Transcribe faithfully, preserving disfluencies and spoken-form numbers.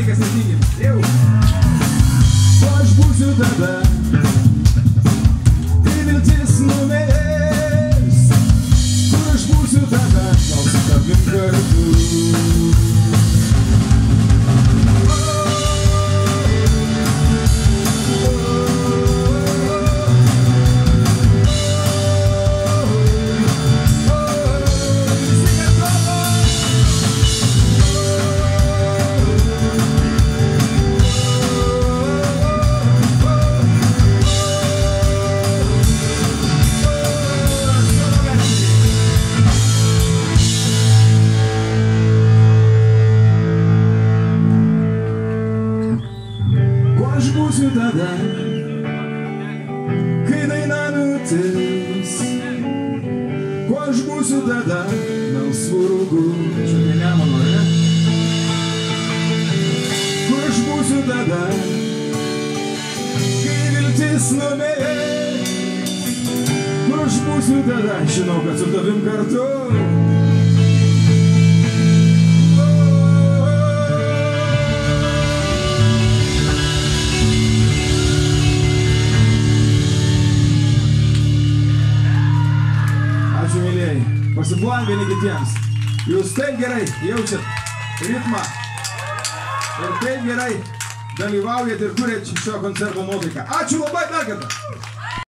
niekas netikint. Jau. O aš būsiu tada, kai viltis numerės. Kur aš būsiu tada, gal su tavim kartu. Aš būsiu tada, kai daina nutils. Kuo aš būsiu tada, melsvų rūgų. Čia tai Nemuno, ne? Kuo aš būsiu tada, kai viltis numirės. Kuo aš būsiu tada, žinau, kad su tavim kartu. Ačiū, mėlėjai. Pasipuojam vieni kitiems. Jūs taip gerai jaučiat ritmą ir taip gerai dalyvaujat ir kuriat šio koncerto nuotaiką. Ačiū labai dar kartą.